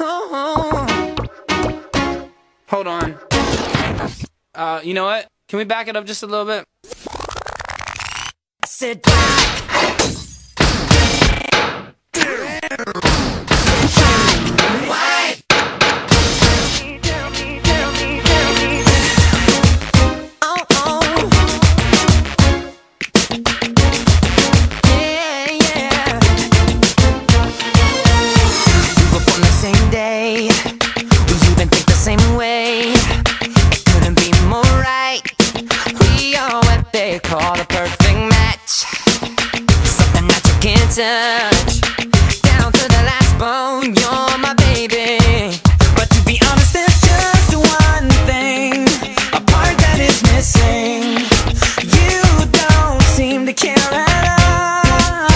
Hold on. You know what? Can we back it up just a little bit? Sit back. What? Oh, oh. Yeah, yeah. We were born the same day. We even think the same way. It couldn't be more right. We are what they call a perfect match. Something that you can't touch. Down to the last bone, you're my baby. But to be honest, there's just one thing, a part that is missing. You don't seem to care at all.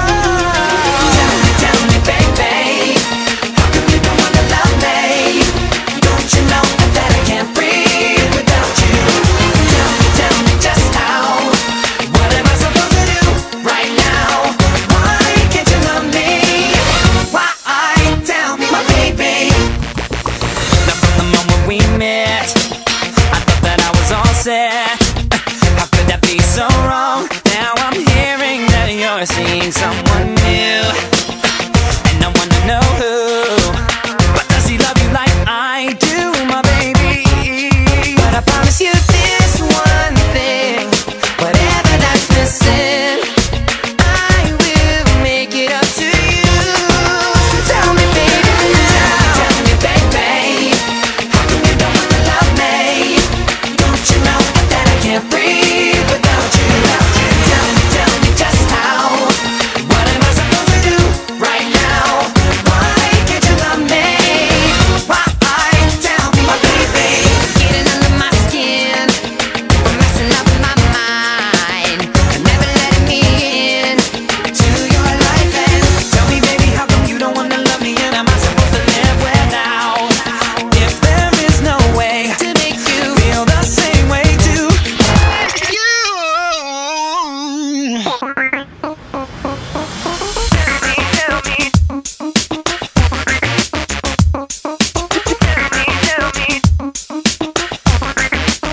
Tell me, baby, how come you don't wanna love me? Don't you know that I can't breathe without you? Tell me just how. What am I supposed to do right now? Why can't you love me? Why? Tell me, my baby. Now from the moment we met, I thought that I was all set. How could that be so wrong? Now I'm hearing that you're seeing someone new, and I wanna know who. But does he love you like I do, my baby? But I promise you this one thing, whatever that's missing, I will make it up to you. So tell me, baby, tell me, baby, how come you don't wanna love me? Don't you know that I can't breathe without you? Tell me just how. What am I supposed to do right now? Why can't you love me? Why? Tell me, my baby. Getting under my skin, messing up my mind, never letting me in to your life. And tell me, baby, how come you don't wanna love me? And am I supposed to live without? If there is no way to make you feel the same way too.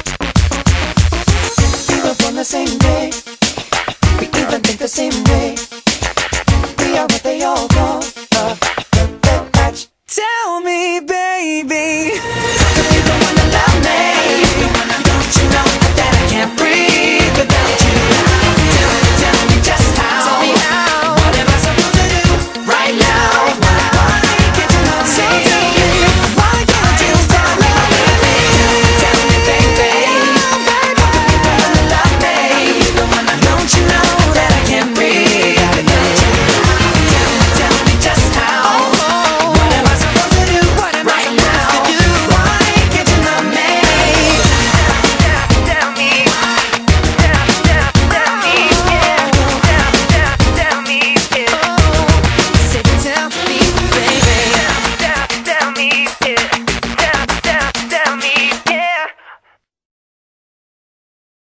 We were born the same day. We even think the same way.